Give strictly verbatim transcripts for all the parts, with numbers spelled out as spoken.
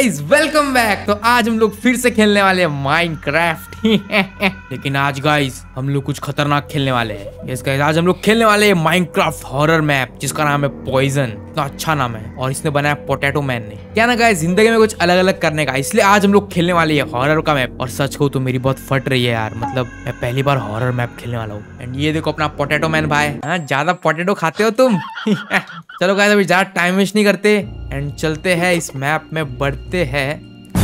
Guys welcome back. तो आज हम लोग फिर से खेलने वाले हैं माइनक्राफ्ट। लेकिन आज गाइस हम लोग कुछ खतरनाक खेलने वाले हैं। यस गाइस, आज हम लोग खेलने वाले हैं माइनक्राफ्ट हॉरर मैप, जिसका नाम है पॉइजन। इतना अच्छा नाम है और इसने बनाया पोटैटो मैन ने। क्या ना गाइस, जिंदगी में कुछ अलग अलग करने का, इसलिए आज हम लोग खेलने वाले हैं हॉरर का मैप। और सच कहूं तो मेरी बहुत फट रही है यार, मतलब मैं पहली बार हॉरर मैप खेलने वाला हूँ। एंड ये देखो अपना पोटैटो मैन भाई। हाँ, ज्यादा पोटैटो खाते हो तुम। चलो गाइस, अभी ज्यादा टाइम वेस्ट नहीं करते एंड चलते हैं इस मैप में, बढ़ते हैं।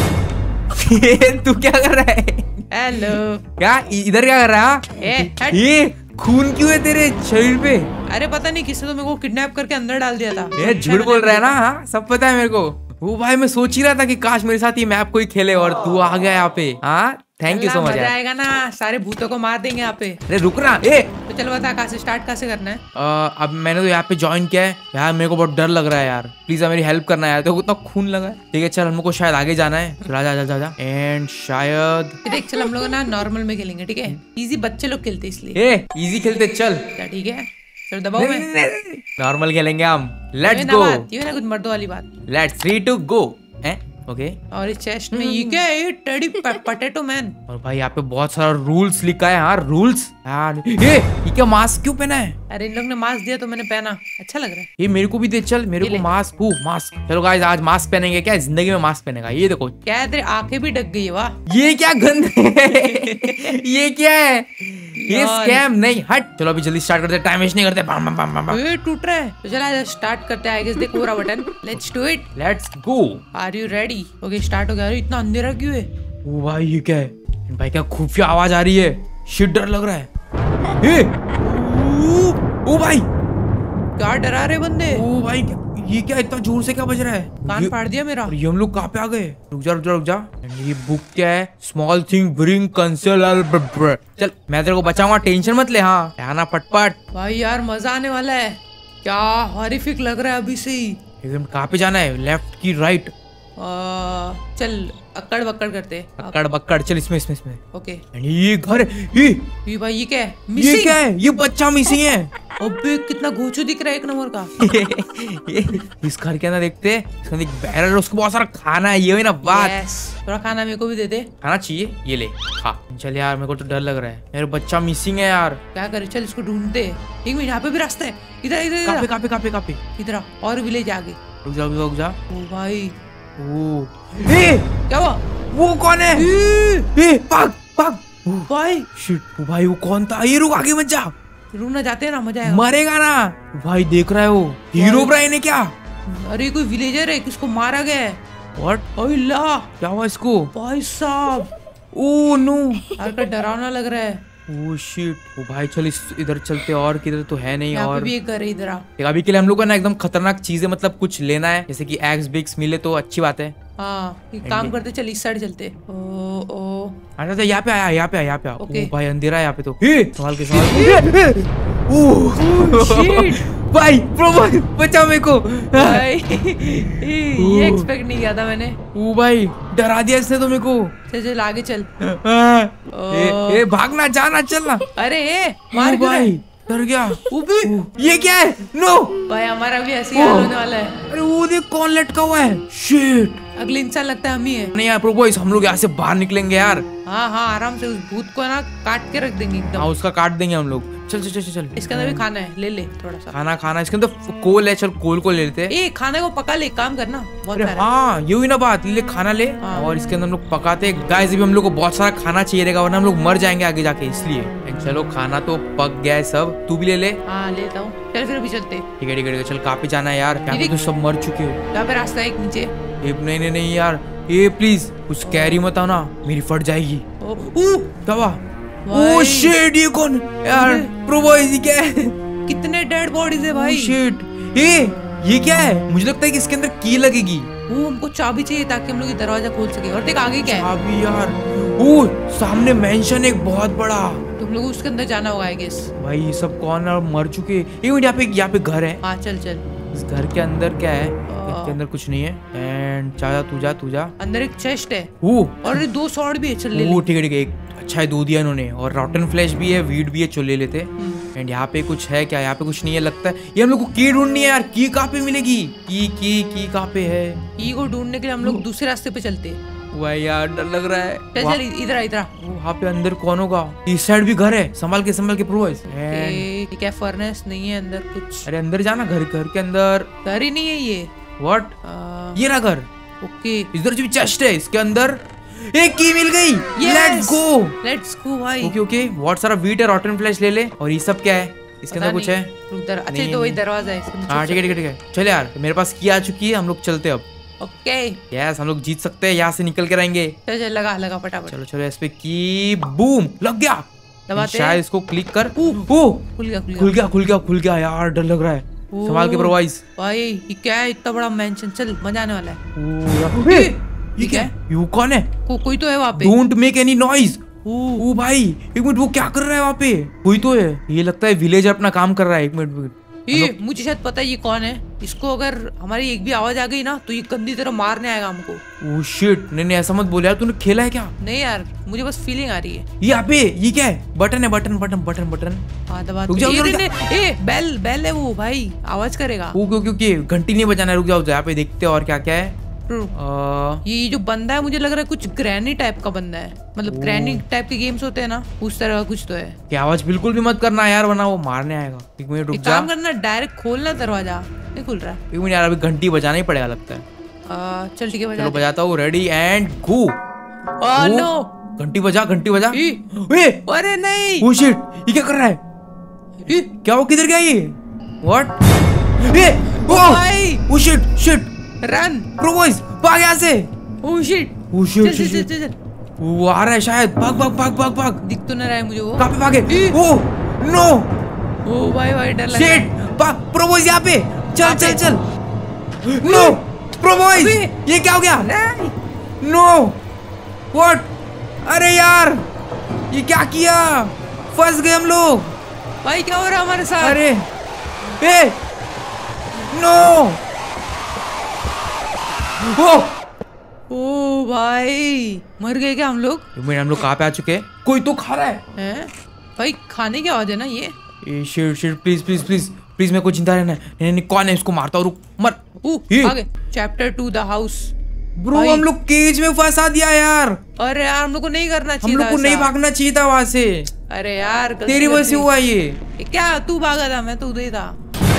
तू क्या कर रहा है? हेलो। क्या इधर क्या कर रहा है? ये खून क्यों है तेरे शरीर पे? अरे पता नहीं किसने तो मेरे को किडनैप करके अंदर डाल दिया था। ये झूठ बोल रहा है ना? हाँ, सब पता है मेरे को। वो भाई मैं सोच ही रहा था कि काश मेरे साथ ये मैप कोई खेले और तू आ गया यहाँ पे। हाँ, थैंक यू सो मच। मजा आएगा ना, सारे भूतों को मार देंगे यहाँ पे। अरे रुक ना, ए तो चल बता कहाँ से स्टार्ट, कहाँ से करना है? आ, अब मैंने तो यहाँ पे ज्वाइन किया है यार, मेरे को बहुत डर लग रहा है यार। प्लीज मेरी हेल्प करना है यार, तो इतना खून लगा है। ठीक है चल, हमको शायद आगे जाना है। चला जा जा जा एंड शायद देख चल, हम लोग ना नॉर्मल में खेलेंगे, ठीक है? इजी बच्चे लोग खेलते इसलिए। ए इजी खेलते चल। क्या ठीक है? चल दबाओ मैं। नॉर्मल खेलेंगे हम। लेट्स ये गो। ना बात, ये ना कुछ मर्दों वाली बात। Let's three two go. Okay. और इस चेस्ट में ये क्या है? ये टेडी पोटैटो मैन। और भाई यहाँ पे बहुत सारा रूल्स लिखा है। हाँ रूल्स यार। ये ये क्या मास्क क्यों पहना है? अरे इन लोग ने मास्क दिया तो मैंने पहना, अच्छा लग रहा है। ये मेरे को भी दे चल, मेरे को मास्क। हूँ मास्क। चलो गाइस, आज मास्क पहनेंगे। क्या जिंदगी में मास्क पहनेगा? ये देखो क्या है, तेरी आंखें भी ढक गई है। वाह, ये क्या गंद है? ये क्या है? ये स्कैम नहीं। हट। चलो अभी जल्दी स्टार्ट करते हैं, टाइम वेस्ट नहीं करते। बम बम बम बम बम। ये टूट रहा है तो चला स्टार्ट करते हैं। आई गेस देख पूरा button. Let's do it. Let's go. Are you ready? Okay start हो गया। अरे इतना अंधेरा क्यों है? ओ भाई ये क्या है? भाई क्या खुफिया आवाज आ रही है? शिट, डर लग रहा है। ए ओ भाई, क्या डरा रहे बंदे? ओ भाई ये क्या इतना जोर से क्या बज रहा है? कान फाड़ दिया मेरा। और ये हम लोग कहाँ पे आ गए? रुक जा रुक जा रुक जा। ये बुक क्या है? Small thing bring cancel. चल मैं तेरे को बचाऊंगा, टेंशन मत ले। हाँ आना पटपट। भाई यार मजा आने वाला है। क्या हॉरिफिक लग रहा है अभी से ही। एकदम। कहाँ पे जाना है? लेफ्ट की राइट? आ, चल अक्कड़ बक्कड़ करते। अक्कड़ बक्कड़। चल इसमें इसमें इसमें। ओके। ये घर है। ये ये भाई ये क्या है? ये क्या है? ये बच्चा मिसिंग है। अबे कितना घोचू दिख रहा है, एक नंबर का। ये इस घर के अंदर देखते हैं, इसके एक बैरल है, उसको बहुत सारा खाना है। ये हुई ना बात। yes, थोड़ा खाना मेरे को भी दे दे। खाना चाहिए? ये ले खा। चल यार, मेरे को तो डर लग रहा है यार, बच्चा मिसिंग है यार। क्या करे? चल इसको ढूंढते। एक मिनट, यहाँ पे भी रास्ता है। इधर इधर कहाँ पे कहाँ पे कहाँ पे कहाँ पे? इधर और विलेज आगे। रुक जा रुक जा। ओ भाई, ओ ए क्या हुआ? वो कौन है? ए भाग भाग। भाई शिट, भाई वो कौन था? ये रुक, आगे मत जा। रुकना जाते हैं ना, मजा आएगा। मरेगा ना भाई। देख रहा है वो हीरो ब्राइन है क्या? अरे कोई विलेजर है, किसको मारा गया है? व्हाट? अल्लाह, क्या हुआ इसको? भाई साहब, ओ नो, यार का डरावना लग रहा है। Oh shit. ओ भाई चल इस इधर चलते। और किधर तो है नहीं। यहाँ और पे भी एक घर है इधर। अभी के लिए हम लोग को ना एकदम खतरनाक चीजें, मतलब कुछ लेना है, जैसे कि एक्स बिक्स मिले तो अच्छी बात है। हाँ, एक काम करते, चल इस साइड चलते। ओ ओ अच्छा यहाँ पे आया, यहाँ पे आया, यहाँ पे आया। ओके। ओ भाई अंधेरा है यहाँ पे तो। संभाल के संभाल। भाई प्रो बचाओ मेरे को। भाई ये एक्सपेक्ट नहीं किया था मैंने। ओ भाई डरा दिया इसने तो मेरे को। चल चल आगे चल। ए, ए भागना, जाना, चलना। अरे ए, मार क्यों रहा है? भाई डर गया। ये क्या है? नो भाई हमारा भी ऐसे ही हाल होने वाला है। अरे वो देख कौन लटका हुआ है। शिट, अगले इंसान लगता है हम ही है। नहीं यार प्रो बॉयज, हम लोग यहाँ से बाहर निकलेंगे यार। हाँ हाँ, आराम से उस भूत को ना काट के रख देंगे एकदम। हाँ उसका काट देंगे हम लोग। चल चल चल चल। इसके अंदर भी खाना है, ले ले थोड़ा सा खाना। खाना इसके अंदर कोल है। चल कोल को ले लेते हैं। ए खाने को पका ले, काम करना बहुत अरे सारा। हाँ ये हुई ना बात। ले खाना ले। हाँ। और इसके अंदर हम लोग पकाते हैं। गाइस अभी हम लोग को बहुत सारा खाना चाहिए रहेगा, वरना हम लोग मर जाएंगे आगे जाके, इसलिए। चलो खाना तो पक गया है सब, तू भी ले ले। हाँ लेता हूँ। चल फिर अभी चलते। ठीक है ठीक है। चल कहाँ पे जाना है यार? यहाँ पे तो सब मर चुके हो। यहाँ पे रास्ता है एक नीचे। ए, नहीं नहीं नहीं यार, ये प्लीज कुछ कैरी मत आओ ना, मेरी फट जाएगी। ओ, क्या हुआ? ओ शिट, ये कौन यार? प्रो बॉयज ये क्या है? कितने डेड बॉडीज है भाई। शिट, ये ये क्या है? मुझे लगता है कि इसके अंदर की लगेगी। वो हमको चाबी चाहिए ताकि हम लोग ये दरवाजा खोल सके। और देख आगे क्या है? चाबी यार। ओ सामने मेंशन एक बहुत बड़ा। तुम लोग उसके अंदर जाना होगा आई गेस। भाई ये सब कौन है? मर चुके। एक मिनट, यहाँ पे यहाँ पे घर है। हाँ चल चल। इस घर के अंदर क्या है? इसके अंदर कुछ नहीं है। एंड जा तू जा तू जा। अंदर एक चेस्ट है। ओ और दो सॉर्ड भी है, चल ले ले। ठीक है ठीक है। एक अच्छा है, दो दिया इन्होंने। और रॉटन फ्लैश भी है, वीड भी है, चलो ले लेते। एंड यहाँ पे कुछ है क्या? यहाँ पे कुछ नहीं है लगता है। ये हम लोग को की ढूंढनी है यार। की कहाँ पे मिलेगी? की की की कहाँ पे है? की को ढूंढने के लिए हम लोग दूसरे रास्ते पे चलते हैं। भाई यार डर लग रहा है। चल चल इधर इधर। वहाँ पे अंदर कौन होगा? इस साइड भी घर है। संभाल के संभाल के प्रोवाइस। क्या फर्नेस नहीं है अंदर कुछ? अरे अंदर जाना। घर घर के अंदर घर ही नहीं है ये। व्हाट? ये रहा घर। ओके इधर जो चेस्ट है इसके अंदर एक की मिल गई। लेट्स गो लेट्स गो भाई। ओके ओके बहुत सारा वीट है। रॉटन फ्लैश ले ले। और ये सब क्या है? इसके अंदर कुछ है? उधर अच्छा तो वही दरवाजा है। हाँ ठीक है ठीक है ठीक है। चल यार मेरे पास की आ चुकी है। हम लोग चलते अब। ओके यस हम लोग जीत सकते हैं। यहाँ से निकल के रहेंगे। चल चल लगा लगा फटाफट। चलो चलो इस पे की बूम लग गया। दबाते शायद इसको क्लिक कर। ओ खुल गया खुल गया खुल गया खुल गया। यार डर लग रहा है। संभाल के प्रोवाइस। भाई ये क्या है? इतना बड़ा मेंशन। चल मजा आने वाला है। ये क्या है? यू कौन है? को, कोई तो है वहाँ पे। Don't make any noise. ओ भाई एक मिनट वो क्या कर रहा है वहाँ पे? कोई तो है। ये लगता है विलेजर अपना काम कर रहा है। एक मिनट ये मुझे शायद पता है ये कौन है। इसको अगर हमारी एक भी आवाज आ गई ना तो ये गंदी तरह मारने आएगा हमको। Oh shit. नहीं नहीं ऐसा मत बोल यार। तूने खेला है क्या? नहीं यार मुझे बस फीलिंग आ रही है। यहाँ पे ये क्या है? बटन है। Button button button button. हाँ दबा। ए बेल बेल है वो भाई। आवाज करेगा। ओके ओके ओके घंटी नहीं बजाना। रुक जाओ यहाँ पे देखते हैं और क्या क्या है। आ... ये जो बंदा है मुझे लग रहा है कुछ ग्रैनी टाइप का बंदा है। मतलब ग्रैनी टाइप के गेम्स होते हैं ना उस तरह का कुछ तो है। क्या आवाज बिल्कुल भी मत करना यार वरना वो मारने आएगा। एक मिनट रुक जा। काम करना डायरेक्ट खोलना दरवाजा। नहीं खुल रहा है। एक मिनट यार अभी घंटी बजाना ही पड़ेगा लगता है। आ, चल ठीक है बजा। चलो बजाता हूँ। Ready and go. Oh no. घंटी बजा घंटी बजा। अरे नहीं। ओह शिट ये क्या कर रहा है? ये क्या वो किधर गया ये? व्हाट? ये oh oh shit shit run प्रोवाइस भाग यहाँ से। ओह शिट ओह शिट चल चल चल चल। वो आ रहा है शायद। भाग भाग भाग भाग भाग। दिख तो नहीं रहा है मुझे वो। कहाँ पे भागे? Oh no. ओह भाई भाई डर लग रहा है। शिट भाग प्रोवाइस यहाँ पे। चल चल चल। नो प्रोवाइस ये क्या हो गया? No what? अरे यार ये क्या किया? फंस गए हम लोग। भाई क्या हो रहा है हमारे साथ? अरे ए नो। ओ ओ भाई मर गए क्या हम लोग? हम लोग कहाँ पे आ चुके हैं? कोई तो खा रहा है। हैं? भाई खाने की आवाज है ना ये? ए shit shit please please please please मेरे को चिंता रहना है। नहीं नहीं कौन है? इसको मारता हूँ। रुक मर। आगे chapter two the house. Bro हम लोग केज में फंसा दिया यार। अरे यार हम लोग को नहीं करना चाहिए। हम लोग को नहीं भागना चाहिए था वहाँ से। अरे यार तेरी वजह से हुआ ये। क्या तू भागा था? मैं तो उधर ही था।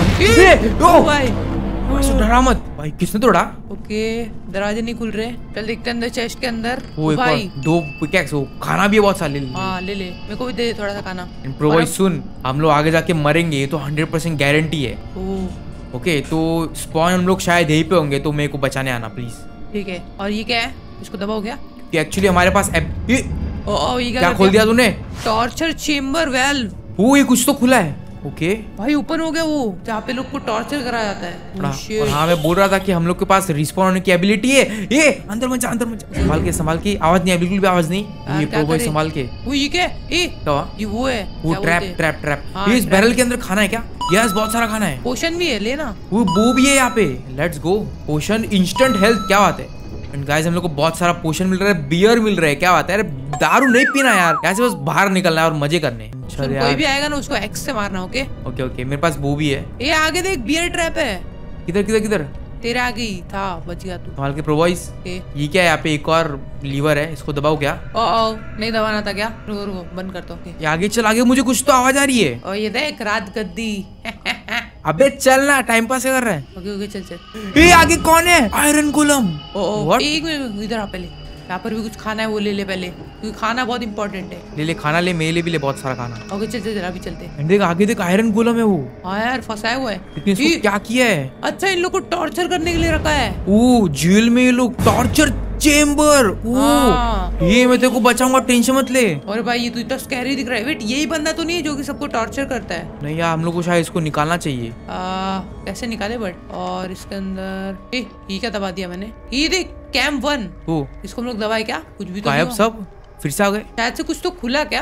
ओ भाई डरा मत भाई। किसने तोड़ा? ओके दरवाजे नहीं खुल रहे। चल देखते अंदर चेस्ट के अंदर। वो एक भाई दो पिकैक्स हो। खाना भी है बहुत सारा। ले ले। हाँ ले ले मेरे को भी दे थोड़ा सा खाना। प्रोवाइस सुन हम लोग आगे जाके मरेंगे ये तो हंड्रेड परसेंट गारंटी है। ओके तो स्पॉन हम लोग शायद यहीं पे होंगे तो मेरे को बचाने आना प्लीज। ठीक है। और ये क्या है? इसको दबाओ क्या? एक्चुअली हमारे पास ये ओ ये क्या खोल दिया तूने? Torture chamber valve. वो ये कुछ तो खुला है। ओके भाई ओपन हो गया वो जहाँ पे लोग को टॉर्चर कराया जाता है। और हाँ मैं बोल रहा था कि हम लोग के पास रिस्पॉन्ड होने की एबिलिटी है। ये अंदर मत जा अंदर मत जा। संभाल के संभाल के। आवाज नहीं है बिल्कुल भी आवाज नहीं। ये प्रोवाइस संभाल के। वो ये क्या? ए क्या? ये वो है वो ट्रैप ट्रैप ट्रैप। ये इस बैरल के अंदर खाना है क्या? यस बहुत सारा खाना है। पोशन भी है लेना। वो वो भी है यहाँ पे। Let's go. Potion instant health. क्या बात है? एंड गाइस हम लोग को बहुत सारा पोशन मिल रहा है। बियर मिल रहा है। क्या बात है? अरे दारू नहीं पीना यार। यहाँ से बस बाहर निकलना है और मजे करने। चल कोई भी आएगा ना उसको एक्स से मारना। ओके ओके ओके मेरे पास वो भी है। ये आगे देख बियर ट्रैप है। किधर किधर किधर? तेरे आगे ही था। बच गया तू। संभाल के प्रोवाइस। ये क्या है? यहाँ पे एक और लीवर है। इसको दबाओ क्या? ओ ओ नहीं दबाना था क्या? रुको रुको बंद कर दो। ये आगे चल आगे। मुझे कुछ तो आवाज आ रही है। और ये देख रात गद्दी। अबे चल ना टाइम पास कर रहा है। ओके ओके चल चल। ये आगे कौन है? आयरन गोलम। ओ एक मिनट इधर आ पहले। यहाँ पर भी कुछ खाना है वो ले ले पहले क्योंकि खाना बहुत इंपॉर्टेंट है। ले ले खाना ले। मेरे लिए भी ले बहुत सारा खाना। ओके चल चल अभी चलते। देख आगे देख आयरन गोलम है वो। हाँ यार फंसाया हुआ है। लेकिन इसको क्या किया है? अच्छा इन लोग को टॉर्चर करने के लिए रखा है। ओ जेल में ये लोग टॉर्चर चेम्बर। हाँ। ये मैं तेरे को बचाऊंगा टेंशन मत ले। और भाई ये तो इतना स्कैरी दिख रहा है। वेट यही बंदा तो नहीं है जो कि सबको टॉर्चर करता है? नहीं यार हम लोग को शायद इसको निकालना चाहिए। आ, कैसे निकाले बट? और इसके अंदर ए, ये क्या दबा दिया मैंने? ये देख कैंप वन। ओ इसको हम लोग दबाए क्या? कुछ भी तो गायब सब फिर से आ गए। शायद से कुछ तो खुला क्या?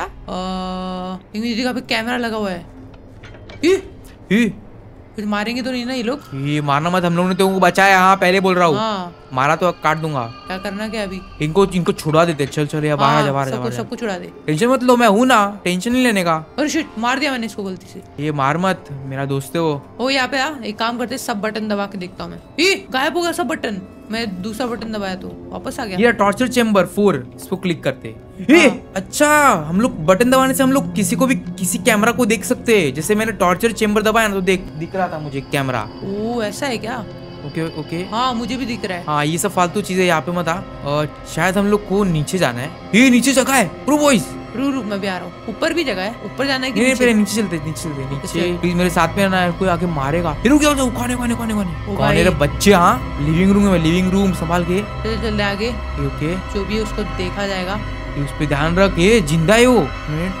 आ, पे कैमरा लगा हुआ है। ही? ही? कुछ मारेंगे तो नहीं ना ये लोग? ये मारना मत। हम लोग ने तो बचाया। हाँ पहले बोल रहा हूँ। हाँ मारा तो काट दूंगा। क्या करना क्या अभी? इनको इनको छुड़ा देते। चल चल यार बाहर जा बाहर जा बाहर जा। सबको छुड़ा दे। टेंशन मत लो, मैं हूँ ना, टेंशन नहीं लेने का। अरे शिट, मार दिया मैंने इसको गलती से। ये मार मत, मेरा दोस्त है वो। ओ यहाँ पे आ, एक काम करते सब बटन दबा के देखता हूँ मैं। ये गायब हो गया सब बटन। मैं दूसरा बटन दबाया तो वापस आ गया। ये टॉर्चर चेम्बर फोर, इसको क्लिक करते। ए, अच्छा हम लोग बटन दबाने से हम लोग किसी को भी किसी कैमरा को देख सकते हैं। जैसे मैंने टॉर्चर चेम्बर दबाया ना तो देख दिख रहा था मुझे कैमरा। ओ ऐसा है क्या? ओके ओके हाँ मुझे भी दिख रहा है। हाँ ये सब फालतू चीजें यहाँ पे मत आ। और शायद हम लोग को नीचे जाना है। ये नीचे जगह है प्रो बॉयज। रुक रुक मैं भी आ रहा हूँ। ऊपर भी जगह है, ऊपर जाना है कि नहीं नीचे? पहले नीचे चलते नीचे चलते नीचे प्लीज मेरे साथ में रहना है, कोई आके मारेगा। रुक जाओ जाओ, कौन है कौन है कौन है कौन है कौन है रे बच्चे। हाँ लिविंग रूम में, लिविंग रूम संभाल के चल चल आगे। ओके जो भी है उसको देखा जाएगा। उस पे ध्यान रख, ये जिंदा है वो।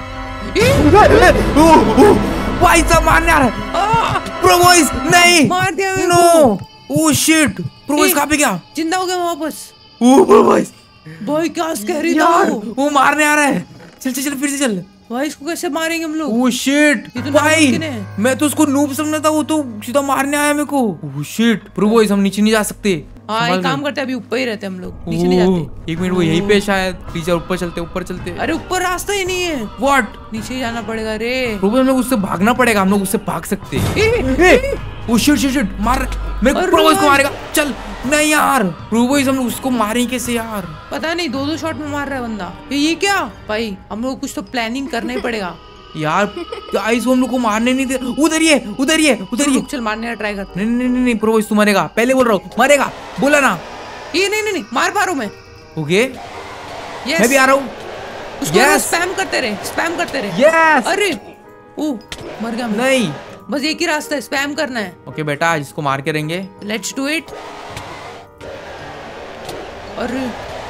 भाई सब मारने आ रहा है प्रो बॉयज। नहीं मार दिया मेरे no, oh shit pro boys कहाँ पे गया? जिंदा हो गया वापस। ओह प्रो बॉयज भाई क्या स्कैरी था यार, वो। वो मारने आ रहा है। चल चल चल फिर से चल। भाई इसको कैसे मारेंगे हम लोग? ओह शिट ये तो भाई, नामुमकिन है। मैं तो उसको नूब समझा था, वो तो सीधा मारने आया मेरे को। ओह शिट प्रो बॉयज हम नीचे नहीं जा सकते। हाँ संभाल एक काम के। करते हैं, अभी ऊपर ही रहते हैं हम लोग, नीचे नहीं जाते। एक मिनट वो यहीं पे शायद। टीचर ऊपर चलते ऊपर चलते। अरे ऊपर रास्ता ही नहीं है। व्हाट? नीचे ही जाना पड़ेगा रे। प्रो बॉयज हम लोग उससे भागना पड़ेगा, हम लोग उससे भाग सकते। ओह शिट शिट शिट मार मेरे अरे प्रो बॉयज को भाई। मारेगा। चल नहीं यार प्रो बॉयज हम लोग उसको मारेंगे कैसे यार? पता नहीं दो दो शॉट में मार रहा है बंदा। ये ये क्या भाई, हम लोग कुछ तो प्लानिंग करना ही पड़ेगा यार। गाइस वो हम लोग को मारने नहीं दे। उधर ही है उधर ही है उधर ही है। चल मारने का ट्राई करते नहीं नहीं नहीं नहीं प्रो बॉयज तू मरेगा, पहले बोल रहा हूँ मरेगा, बोला ना। हैं। ये नहीं नहीं नहीं मार पा रहा हूँ मैं। ओके यस मैं भी आ रहा हूँ। उसको Yes. स्पैम करते रहे, स्पैम करते रहे। यस अरे ओ मर गया मैं। नहीं बस एक ही रास्ता है, स्पैम करना है। ओके बेटा इसको मार के रहेंगे। Let's do it. अरे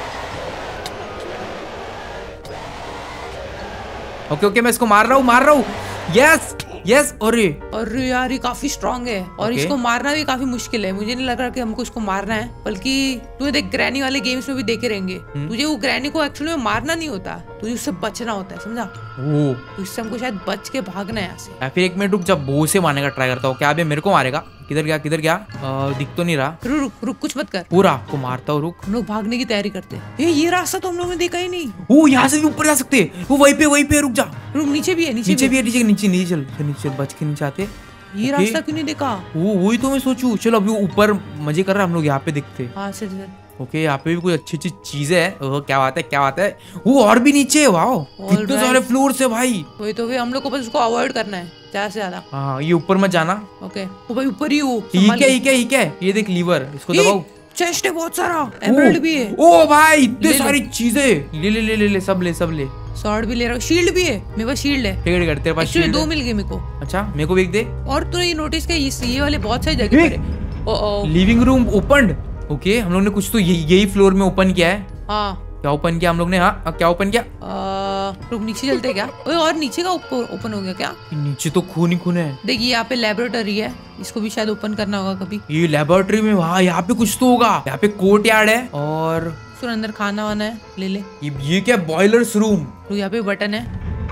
ओके ओके मैं इसको मार रहा हूँ मार रहा हूँ। Yes yes. अरे अरे यार ये काफी स्ट्रांग है और Okay. इसको मारना भी काफी मुश्किल है। मुझे नहीं लग रहा कि हमको इसको मारना है, बल्कि तू देख ग्रैनी वाले गेम्स में भी देखे रहेंगे, तुझे वो ग्रैनी को एक्चुअली में मारना नहीं होता, तुझे उससे बचना होता है, समझा? ओ तो इससे हमको शायद बच के भागना है यहाँ से। या फिर एक मिनट रुक, जब बो से मारने का ट्राई करता हूँ। क्या अबे मेरे को मारेगा? किधर गया किधर गया? आ, दिख तो नहीं रहा। रुक रुक रुक कुछ मत कर, पूरा को मारता हूँ रुक। हम लोग भागने की तैयारी करते हैं। ये ये रास्ता तो हम लोगों ने देखा ही नहीं। ओ यहाँ से भी ऊपर जा सकते हैं। वो वहीं पे वहीं पे रुक जा। रुक नीचे भी है, नीचे, नीचे भी भी है नीचे नीचे नीचे चल चल, नीचे चल बच के नीचे आते। है। ये Okay. रास्ता क्यों नहीं देखा? वो वही तो मैं सोचू। चलो अभी ऊपर मजे कर रहे हैं हम लोग, यहाँ पे दिखते। हाँ चल चल। ओके यहाँ पे भी कोई अच्छी अच्छी चीजें है। ओह क्या बात है क्या बात है। वो और भी नीचे है। वाओ कितने right. सारे फ्लोर से भाई। वही तो, हम लोग को बस उसको अवॉइड करना है ज्यादा से ज्यादा। हाँ ये ऊपर मत जाना। ओके वो भाई ऊपर ही हो। ये क्या ये क्या ये क्या है? ये देख लीवर, इसको दबाओ। चेस्ट है बहुत सारा, एमराल्ड भी है। ओ भाई इतने ले ले। सारी चीजें। ले ले ले ले ले सब ले सब ले। स्वॉर्ड भी ले रहा हूँ, शील्ड भी है मेरे पास, शील्ड है। टिकट कर तेरे पास एक्चुअली shield दो है? मिल गए मेरे को। अच्छा मेरे को भी एक दे। और तूने ये नोटिस किया इस ये वाले बहुत सारी जगह पर है। ओ ओ लिविंग रूम ओपन। ओके हम लोग ने कुछ तो यही यही फ्लोर में ओपन किया है। हाँ क्या ओपन किया हम लोग ने? हाँ अब क्या ओपन किया? आ, रुक नीचे चलते हैं क्या? ओए और नीचे का ऊपर ओपन हो गया क्या? नीचे तो खून ही खून है। देखिए यहाँ पे लेबोरेटरी है, इसको भी शायद ओपन करना होगा कभी। ये लेबोरेटरी में वहाँ यहाँ पे कुछ तो होगा। यहाँ पे कोर्ट यार्ड है और सुन अंदर खाना वाना है, ले ले। ये ये क्या बॉयलर्स रूम। तो यहाँ पे बटन है,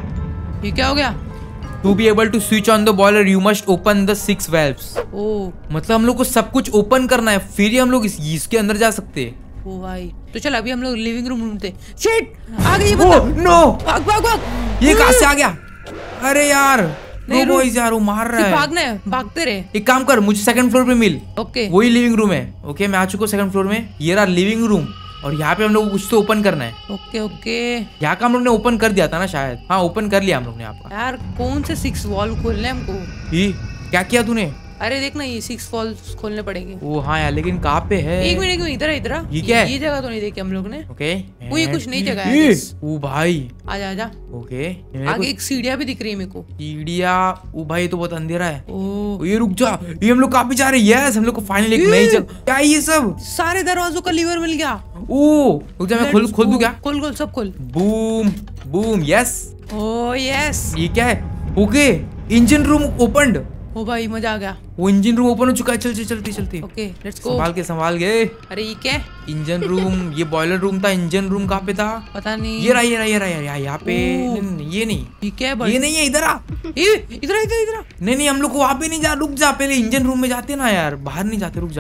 ये क्या हो गया? To be able to switch on the boiler you must open the six valves. ओ मतलब हम लोग को सब कुछ ओपन करना है, फिर ही हम लोग इस, इसके अंदर जा सकते हैं। ओ भाई तो चल अभी हम लोग लिविंग रूम ढूंढते। शिट आ गई ये बंदा। नो भाग भाग भाग। ये कहाँ से आ गया? अरे यार नहीं, नो रुक। बॉयज यार वो मार रहा सिर्फ है। भागना है, भागते रहे। एक काम कर मुझे सेकंड फ्लोर पे मिल। ओके वही लिविंग रूम है। ओके मैं आ चुका हूँ सेकंड फ्लोर में। ये रहा लिविंग रूम और यहाँ पे हम लोग को कुछ तो ओपन करना है। ओके ओके यहाँ का हम लोग ने ओपन कर दिया था ना शायद। हाँ ओपन कर लिया हम लोग ने यहाँ का। यार कौन से सिक्स वॉल खोलने हैं हमको? ये क्या किया तूने? अरे देख ना ये सिक्स वॉल्स खोलने पड़ेंगे। ओ हाँ यार लेकिन कहाँ पे है? एक मिनट एक मिनट इधर इधर ये क्या है? ये जगह तो नहीं देखी हम लोग ने। ओके वो ये कुछ नई जगह है ये, guess। ओ भाई आजा आजा। ओके आगे एक सीढ़ियाँ भी दिख रही है मेरे को। सीढ़िया। ओ भाई तो बहुत अंधेरा है। ओ ये रुक जा, ये हम लोग कहाँ पे जा रहे हैं? यस हम लोग को फाइनली एक नई जगह। क्या है ये सब? सारे दरवाजों का लीवर मिल गया। ओ रुक जा मैं खोल खोल दूं क्या? खोल खोल सब खोल। Boom boom yes. Oh yes. ये क्या है? Okay engine room opened. ओ भाई मजा आ गया। वो इंजन रूम ओपन हो चुका है। चल चल चलती चलती। Okay let's go. संभाल के संभाल के। अरे ये क्या है? Engine room. ये बॉयलर रूम था। इंजन रूम कहाँ पे था? पता नहीं। ये रहा ये रहा ये रहा ये रहा यहाँ पे। ओ। नहीं, नहीं, ये नहीं ये क्या है ये बड़ी? नहीं है। इधर आ। ये इधर इधर इधर। नहीं नहीं हम लोग को वहाँ पे नहीं जा। रुक जा पहले इंजन रूम में जाते ना यार, बाहर नहीं जाते। रुक जा।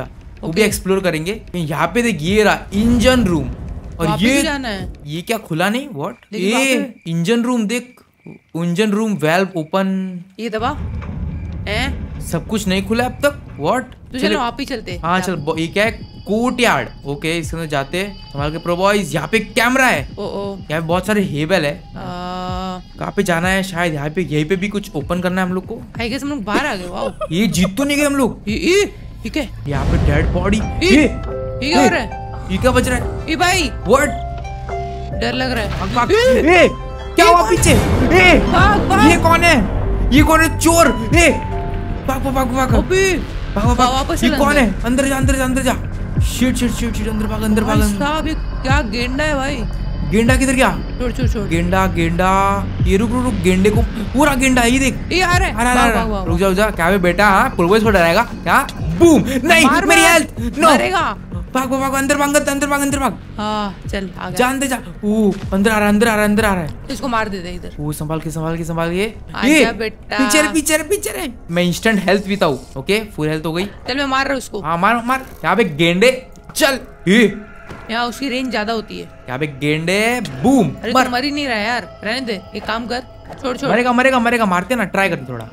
वो भी एक्सप्लोर करेंगे। यहाँ पे देख ये रहा इंजन रूम, और वहाँ पे ये भी जाना है। ये क्या खुला नहीं? व्हाट? लेकिन वहाँ ये इंजन रूम देख, इंजन रूम वेल्व ओपन, ये दबा हैं? सब कुछ नहीं खुला अब तक। व्हाट? तो चलो वहाँ पे ही चलते। हाँ चल, ब- ये क्या है? Court yard. ओके, इसके अंदर जाते हैं। संभाल के प्रो बॉयज। यहाँ पे कैमरा है, ओ ओ यहाँ पे बहुत सारे हेबल है। आ, कहाँ पे जाना है? शायद यहाँ पे, यहीं पे भी कुछ ओपन करना है हम लोग को। आई गेस हम लोग बाहर आ गए। वाओ, ये जीत तो नहीं गए हम लोग। ये ये ये क्या है? यहाँ पे डेड बॉडी। ये- ये ये क्या हो रहा है? ये क्या बज रहा है? ये भाई व्हाट? डर लग रहा है। भाग, भाग। ए, क्या हुआ पीछे? ए, भाग, भाग। ये कौन है? ये कौन है? चोर! ए, भाग भाग भाग भाग अबे भाग भाग भाग। वापस ये चल कौन अंदर। है? अंदर जा, अंदर जा, अंदर जा। शिट शिट शिट शिट, अंदर भाग, अंदर भाग। भाई अंदर। साहब, ये क्या गेंडा है भाई? गेंडा किधर गया? छोड़ छोड़ छोड़। गेंडा गेंडा, ये रुक रुक रुक, गेंडे को पूरा गेंडा है, ये देख। ये आ रहा है। अरे भाग, अरे भाग, भाग, रुक जा रुक जा। क्या बे बेटा? हाँ, पूर्वज को डराएगा क्या? बूम! नहीं, मार, मेरी मार। Health no. मारेगा। भाग भाग भाग, अंदर भाग, अंदर भाग, अंदर भाग। हाँ चल आ गया। जा अंदर जा। ओ, अंदर आ रहा है, अंदर आ रहा है, अंदर आ रहा है। इसको मार दे दे इधर। वो संभाल के संभाल के संभाल के। आजा ये बेटा। पीछे रे, पीछे रे, पीछे रे। मैं इंस्टेंट हेल्थ पीता हूँ। ओके, फुल हेल्थ हो गई। चल मैं मार रहा हूँ उसको। हाँ मार मार। यहाँ पे गेंडे। चल ये, यहाँ उसकी रेंज ज्यादा होती है। यहाँ पे गेंडे। बूम! अरे मर। तू मर ही नहीं रहा यार, रहने दे। एक काम कर, छोड़ छोड़। मरेगा मरेगा मरेगा, मारते ना, ट्राई करते थोड़ा।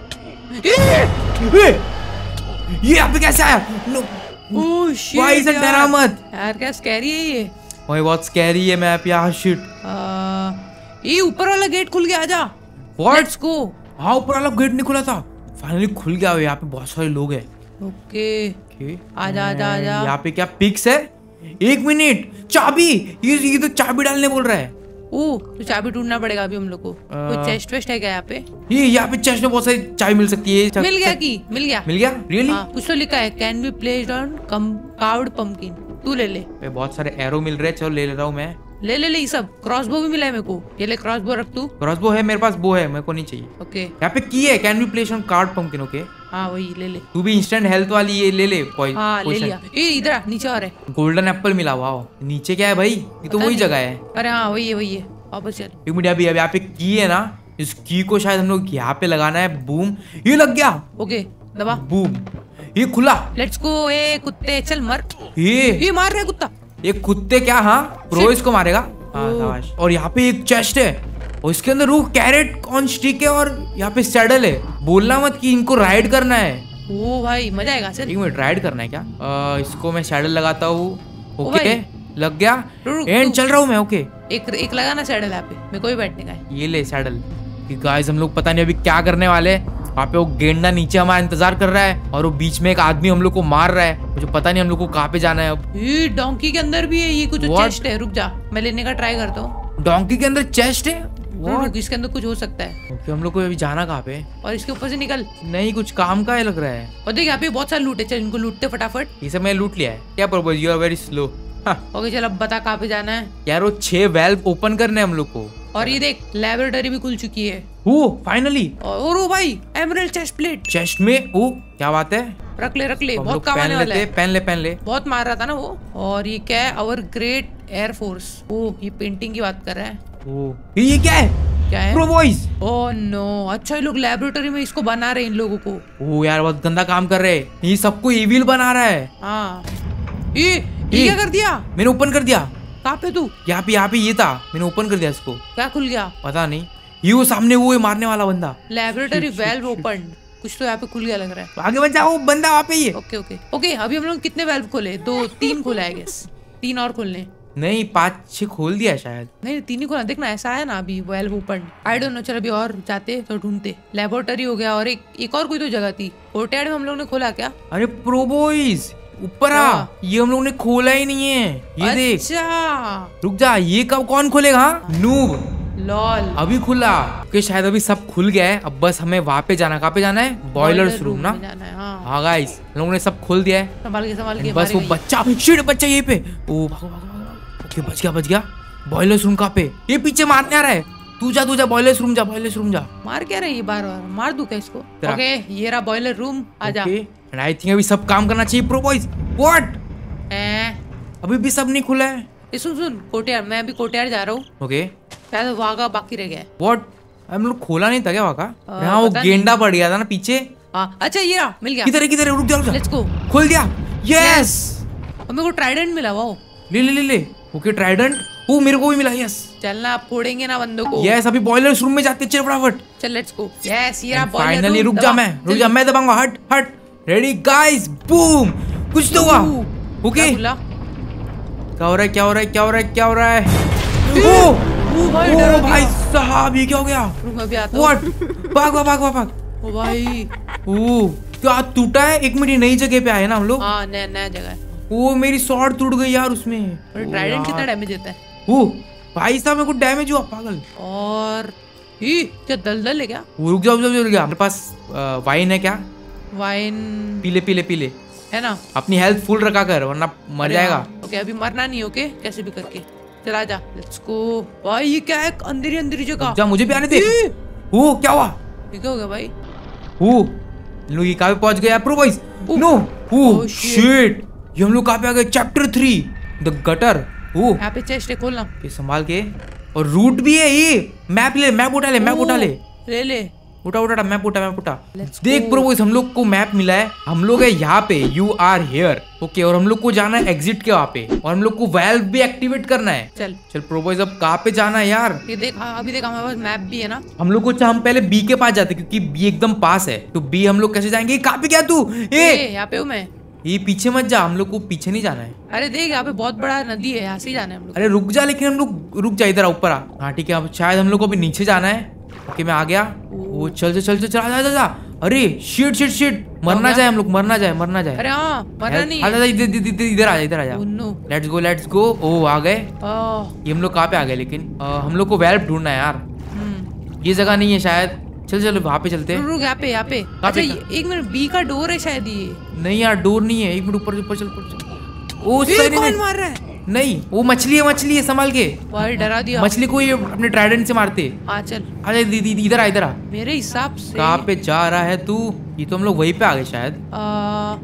ये- ए, ये यहाँ पे कैसे आया? नो, ओह शिट भाई इसे यार। डरा मत। यार क्या स्कैरी है ये। भाई बहुत स्कैरी है मैप यार। शिट। आ, ये ऊपर वाला गेट खुल गया, आजा। What? Let's go. हाँ, ऊपर वाला गेट नहीं खुला था, फाइनली खुल गया। यहाँ पे बहुत सारे लोग हैं। ओके ओके, आजा आजा आजा। यहाँ पे क्या पिक्स है? एक मिनट, चाबी। ये ये तो चाबी डालने बोल रहा है। ओह तो चाबी ढूंढना पड़ेगा अभी हम लोग को। कोई चेस्ट वेस्ट है क्या यहाँ पे? ये यहाँ पे चेस्ट में बहुत सारी चाबी मिल सकती है। मिल गया की मिल गया। मिल गया रियली? हाँ, कुछ तो लिखा है, can be placed on carved pumpkin. तू ले ले पे बहुत सारे एरो मिल रहे हैं। चलो ले ले रहा हूँ मैं। ले ले ले ये सब। क्रॉसबो भी मिला है मेरे को, ये ले क्रॉसबो रख तू। क्रॉसबो है मेरे पास, वो है, मेरे को नहीं चाहिए। ओके यहाँ पे की है, can be place on carved pumpkin. Okay, हाँ वही ले ले। तू भी इंस्टेंट हेल्थ वाली ये ले ले। हाँ ले लिया। ये इधर आ, नीचे और है। गोल्डन एप्पल मिला। वाह, नीचे क्या है भाई? ये तो पता वही नहीं। जगह है। अरे हाँ वही है वही है, वापस चल। एक मिनट, अभी अभी यहाँ पे की है ना, इस की को शायद हम लोग यहाँ पे लगाना है। बूम! ये लग गया। ओके दबा। बूम! ये खुला। Let's go. ए कुत्ते चल मर। ये ये मार रहा है कुत्ता। ये कुत्ते क्या? हाँ, प्रो इसको मारेगा। हाँ, ओह। शाबाश। और यहाँ पे एक चेस्ट है, और इसके अंदर वो कैरेट कॉर्न स्टिक है, और यहाँ पे सैडल है। बोलना मत कि इनको राइड करना है। ओ भाई मजा आएगा। चल एक मिनट, राइड करना है क्या? आ, इसको मैं सैडल लगाता हूँ। ओ ओके, भाई। लग गया। रुक, एंड रुक। चल रहा हूँ मैं। ओके, एक एक लगाना सैडल यहाँ पे, मेरे को भी बैठने का है। ये ले सैडल। गाइस हम लोग पता नहीं अभी क्या करने वाले हैं। वहाँ पे वो गेंडा नीचे हमारा इंतजार कर रहा है, और वो बीच में एक आदमी हम लोग को मार रहा है। मुझे पता नहीं हम लोग को कहाँ पे जाना है अब। ये डोंकी के अंदर भी है ये कुछ What? चेस्ट है। रुक जा, मैं लेने का ट्राई करता हूँ। डोंकी के अंदर चेस्ट है? रुक, रुक, इसके अंदर कुछ हो सकता है। ओके, हम लोग को अभी जाना कहाँ पे? और इसके ऊपर से निकल। नहीं, कुछ काम का है लग रहा है। और देख यहाँ पे बहुत सारे लूट है, चल इनको लूटते फटाफट। ये सब मैंने लूट लिया है। क्या purpose? You are very slow. Okay चल अब बता कहाँ पे जाना है। यार वो छह वेल्व ओपन करने हैं हम लोग को। और ये देख लेबोरेटरी भी खुल चुकी है। ओ फाइनली, और ओ भाई एमरल्ड चेस्ट प्लेट। चेस्ट में। ओ क्या बात है? रख ले रख ले, हम बहुत लोग काम पहन आने वाला लेते, है। पहन ले पहन ले। बहुत मार रहा था ना वो। और ये क्या है? अवर ग्रेट एयरफोर्स। ओ ये पेंटिंग की बात कर रहा है। ओ ये क्या है? क्या है? Pro boys. ओह नो, अच्छा ये लोग लेबोरेटरी में इसको बना रहे हैं इन लोगों को। ओ यार बहुत गंदा काम कर रहे हैं। ये सबको इविल बना रहा है। हाँ ये ये ये- क्या कर दिया? मैंने ओपन कर दिया। कहाँ पे तू? यहाँ पे यहाँ पे ये था, मैंने ओपन कर दिया इसको। क्या खुल गया? पता नहीं। ये वो सामने वो है मारने वाला बंदा। Laboratory valve open. कुछ तो यहाँ पे खुल गया लग रहा है। आगे बच जाओ, बंदा वहाँ पे ही है। ओके ओके ओके, अभी हम लोग कितने वेल्व खोले? दो तीन खोला है गेस। तीन और खोलने। नहीं, पाँच छह खोल दिया है शायद। नहीं तीन ही खोला, देखना ऐसा है ना अभी valve open. I don't know, चल अभी और जाते तो ढूंढते। लेबोरेटरी हो गया, और एक एक और कोई तो जगह थी कोर्टयार्ड में हम लोग ने खोला क्या? अरे प्रो बॉयज ऊपर आ, क्या? ये हम लोग ने खोला ही नहीं है। ये देख, अच्छा रुक जा, ये कब कौन खोलेगा? हाँ? नूब। लॉल। अभी खुला कि शायद अभी सब खुल गया है। अब बस हमें वहाँ पे जाना। कहाँ पे जाना है? बॉयलर्स रूम ना। में जाना है। हाँ हाँ गाइस, हम लोगों ने सब खोल दिया है। संभाल के संभाल के। बस वो मारेगा बच्चा, शिट बच्चा यहीं पे। ओ भागो भागो भागो। ओके बच गया बच गया। बॉयलर्स रूम कहाँ पे? ये पीछे मारने आ रहा है। तू जा तू जा, बॉयलर्स रूम जा, बॉयलर्स रूम जा। ये। मार क्या रही है बार बार? मार दूं क्या इसको? तेरा- ओके ये रहा बॉयलर रूम, आजा। एंड आई थिंक अभी सब काम करना चाहिए प्रो बॉयज। व्हाट? ए, अभी भी सब नहीं खुला है। ये सुन सुन कोर्टयार्ड, मैं अभी कोर्टयार्ड जा रहा हूँ। ओके शायद वहाँ का बाकी रह गया है। व्हाट? हम लोग खोला नहीं था क्या वहाँ का? आ, यहाँ वो पता नहीं। गेंडा पड़ गया था ना पीछे। हाँ अच्छा ये रहा, मिल गया। किधर है किधर है? रुक जा रुक जा। Let's go. खोल दिया। यस और मेरे को ट्राइडेंट मिला। वाओ ले ले ले ले। ओके ट्राइडेंट, ओ मेरे को भी मिला। यस चलना, आप फोड़ेंगे ना बंदों को। यस अभी बॉयलर रूम में जाते, चल फटाफट। चल लेट्स गो। यस ये रहा बॉयलर रूम। फाइनली रुक जा, मैं रुक जा, मैं दबाऊंगा। हट हट, रेडी गाइस, बूम। कुछ तो हुआ। ओके क्या हो रहा है, क्या हो रहा है, क्या हो रहा है, क्या हो रहा है? ओ ओ भाई ओ डरा भाई गया। साहब, ये क्या हो गया? रुक मैं भी आता हूँ। व्हाट? भाग भाग भाग भाग भाग। ओ भाई ओ क्या टूटा है? एक मिनट, नई जगह पे आए ना हम लोग। हाँ नया नया जगह है। ओ मेरी स्वॉर्ड टूट गई यार उसमें। और ट्राइडेंट कितना डैमेज देता है? ओ भाई साहब मेरे को डैमेज हुआ, पागल। और ही क्या दलदल है क्या? वो रुक जाओ, रुक जाओ, रुक जाओ। मेरे पास वाइन है क्या? वाइन पीले पीले पीले है ना? अपनी हेल्थ फुल रखा कर, वरना मर जाएगा। ओके अभी मरना नहीं। ओके कैसे भी करके चला जा। Let's go. भाई ये क्या है? अंधेरी अंधेरी जगह। जा, मुझे भी आने दे। ओ क्या हुआ? ये क्या हो गया भाई? ओ लोग ये कहाँ पे पहुंच गए? Pro boys no. Oh shit, ये हम लोग कहाँ पे आ गए? Chapter three, the gutter. ओ यहाँ पे चेस्ट है, खोलना। ये संभाल के। और रूट भी है ये। मैप ले, मैप उठा ले, मैप उठा ले। ले ले उठा उठा मैप उठा, मैप उठा। Let's देख go. प्रो बॉयज, हम लोग को मैप मिला है। हम लोग है यहाँ पे, यू आर हियर। ओके, और हम लोग को जाना है एग्जिट के वहाँ पे, और हम लोग को वाल्व भी एक्टिवेट करना है। चल चल प्रो बॉयज, अब कहाँ पे जाना है यार? ये देख, हाँ, अभी देख हमारे पास मैप भी है ना। हम लोग को हम पहले बी के पास जाते, क्योंकि बी एकदम पास है। तो बी हम लोग कैसे जाएंगे? कहाँ पे गया तू? ए ए यहाँ पे हूँ मैं। ये पीछे मत जा, हम लोग को पीछे नहीं जाना है। अरे देख यहाँ पे बहुत बड़ा नदी है, यहाँ से ही जाना है हम लोग। अरे रुक जा, लेकिन हम लोग रुक जा, इधर ऊपर आ। हाँ ठीक है, अब शायद हम लोग को अभी नीचे जाना है। ओके मैं आ गया। वो चल चल चल चल चल जा जा जा। अरे शिट शिट शिट, मरना जाए हम लोग, मरना जाए, मरना जाए। अरे हाँ मरना नहीं आ जा, है। इधर इधर इधर इधर आ जा, इधर आ जा। Oh no. Let's go let's go. ओ आ गए। आह, ये हम लोग कहाँ पे आ गए? लेकिन अ, हम लोग को वेल्व ढूंढना है यार। हम्म। ये जगह नहीं है शायद। चल चलो वहाँ पे चलते हैं। रुक रुक, यहाँ पे यहाँ पे। अच्छा पे? ये- एक मिनट, बी का डोर है शायद ये। नहीं यार, डोर नहीं है। एक मिनट, ऊपर ऊपर चल, ऊपर चल। ओ ये सही कौन नहीं, मार रहा है? नहीं वो मछली है, मछली है, संभाल के। भाई डरा दिया। मछली को ये अपने ट्राइडेंट से मारते। हाँ चल, अरे दीदी इधर आ, इधर आ। मेरे हिसाब से कहाँ पे जा रहा है तू? ये तो हम लोग वहीं पे आ गए शायद। आ,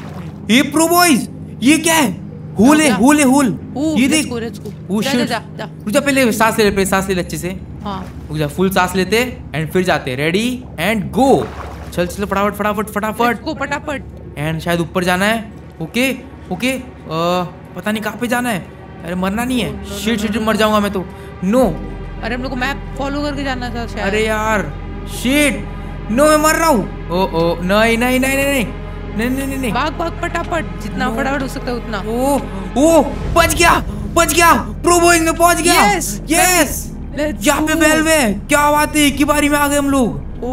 ये प्रो बॉयज, ये क्या है? होल है, क्या? होल है, होल। ओ, ये let's देख। go, let's go. ओ जा, जा, शिट। जा, जा। रुक जा, पहले सांस ले ले, पहले सांस ले ले अच्छे से। हाँ रुक जा, फुल सांस लेते एंड फिर जाते। Ready and go. चल चल फटाफट फटाफट फटाफट। को फटाफट। एंड शायद ऊपर जाना है। ओके ओके, अ, पता नहीं कहाँ पे जाना है। अरे मरना नहीं है। शिट शिट, मर जाऊंगा मैं तो। नो, अरे हम लोग को मैप फॉलो करके जाना था शायद। अरे यार शिट, नो मैं मर रहा हूँ। ओ ओ नहीं नहीं नहीं नहीं नहीं नहीं नहीं नहीं नहीं। भाग भाग फटाफट, जितना No. फटाफट हो सकता है उतना। ओ ओ बच गया, बच गया। प्रो बॉयज में पहुंच गया। Yes, यस, Let's यहाँ पे go. वेल्व है। क्या बात है, एक ही बारी में आ गए हम लोग।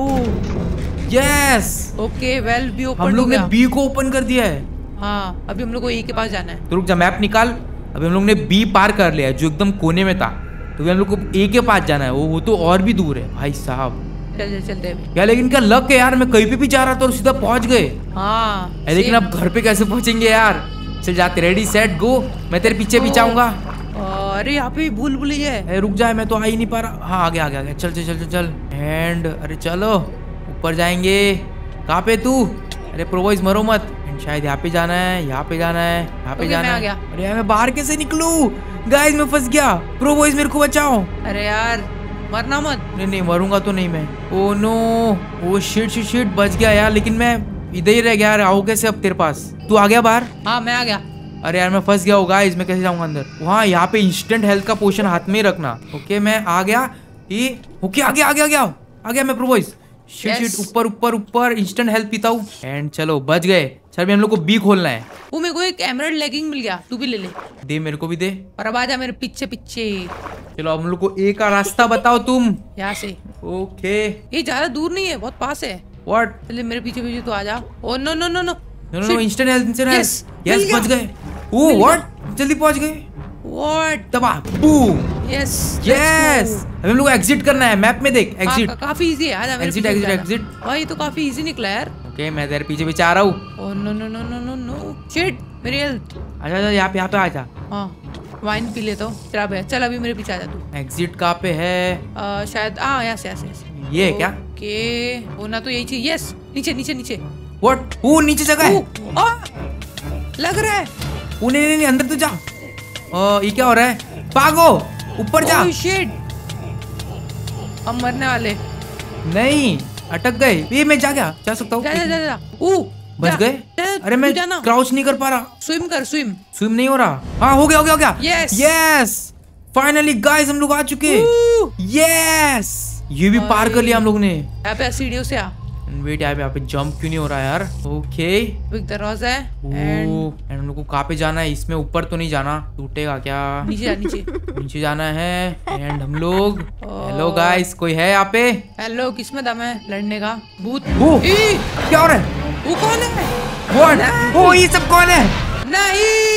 ओह यस, ओके, वेल भी ओपन हम हो लोग ने गया। बी को ओपन कर दिया है। हाँ अभी हम लोग को ए के पास जाना है। तो रुक जा, मैप निकाल। अभी हम लोग ने बी पार कर लिया है, जो एकदम कोने में था। तो अभी हम लोग को ए के पास जाना है। वो वो तो और भी दूर है भाई साहब। चल चल चलते हैं। यार लेकिन क्या लक है यार, मैं कहीं पे भी जा रहा था और सीधा पहुंच गए। हाँ ए, लेकिन अब घर पे कैसे पहुंचेंगे यार? चल जाते, रेडी सेट गो। मैं तेरे पीछे पीछे आऊंगा। अरे यहाँ पे भूल भुलैया है। ए, रुक जाए, मैं तो आ ही नहीं पा रहा। हाँ आगे आगे आगे, चल चल चल चल चल। एंड अरे चलो ऊपर जाएंगे। कहाँ पे तू? अरे प्रोवाइज मरो मत। एंड शायद यहाँ पे जाना है, यहाँ पे जाना है, यहाँ पे ओके, जाना मैं आ है। गया। अरे यार मैं बाहर कैसे निकलूं? गाइस मैं फंस गया। प्रोवाइज मेरे को बचाओ। अरे यार मरना मत। नहीं नहीं, मरूंगा तो नहीं मैं। Oh no, oh shit shit shit, बच गया यार। लेकिन मैं इधर ही रह गया यार। आओ कैसे अब तेरे पास? तू आ गया बाहर? हाँ मैं आ गया। अरे यार मैं फंस गया हूँ गाइस, मैं कैसे जाऊंगा अंदर? वहाँ यहाँ पे इंस्टेंट हेल्थ का पोशन हाथ में ही रखना। ओके मैं आ गया। ये ओके, आ गया आ गया आ गया आ गया मैं प्रोवाइज। Shit Yes. शिट, ऊपर ऊपर ऊपर इंस्टेंट हेल्थ पीता हूँ। एंड चलो बच गए। सर भी हम लोग को बी खोलना है। वो मेरे को एक एमराल्ड लेगिंग मिल गया, तू भी ले ले। दे मेरे को भी दे। और अब आजा मेरे पीछे पीछे। चलो अब हम लोग को ए का रास्ता बताओ तुम। यहाँ से। ओके ये ज्यादा दूर नहीं है, बहुत पास है। व्हाट? चलिए मेरे पीछे पीछे तो आ जा। Oh no no no no no no, instant health, instant health. Yes, yes मिल बच गया। गए। ओ व्हाट, जल्दी पहुंच गए। व्हाट? दबा, बूम। यस यस, अभी हम लोग को एग्जिट करना है। मैप में देख, एग्जिट। काफी इजी है, आजा मेरे Exit, पीछे exit, आजा। exit। भाई ये तो काफी इजी निकला यार। ओके मैं तेरे पीछे पीछे आ रहा हूँ। Oh no no no no no no shit, मेरी हेल्थ। आजा आजा, यहाँ पे यहाँ पे आजा। हाँ वाइन पी लेता हूँ। चल अब चल अभी मेरे पीछे आजा तू। एग्जिट कहाँ पे है? अ, शायद हाँ यहाँ से यहाँ से यहाँ से। ये है क्या? ओके होना तो यही चीज। यस नीचे नीचे नीचे। व्हाट? ओ नीचे जगह है। ओ, आ, लग रहा है। ओ नहीं नहीं नहीं, अंदर तो जा। ओ ये क्या हो रहा है? भागो, ऊपर जा। ओह शिट, हम मरने वाले। नहीं, अटक गए। ये मैं जा गया, जा सकता हूँ। जा जा जा जा। ओ बच जा, गए। जा, अरे मैं तू जाना। क्राउच नहीं कर पा रहा। स्विम कर स्विम। स्विम नहीं हो रहा। हाँ हो गया हो गया हो गया। Yes! यस फाइनली गाइस हम लोग आ चुके। यस ये भी पार कर लिया हम लोग ने। यहाँ पे सीढ़ियों से आ। वेट यार यहाँ पे जंप क्यों नहीं हो रहा यार। ओके एक दरवाजा है एंड एंड हम लोग को कहाँ पे जाना है? इसमें ऊपर तो नहीं जाना, टूटेगा क्या? नीचे जा नीचे। नीचे जाना है एंड हम लोग हेलो गाइस कोई है यहाँ पे? हेलो किसमें दम है लड़ने का? भूत। ओ, ई, क्या हो रहा है? वो कौन है? What? ओ ये सब कौन है? नहीं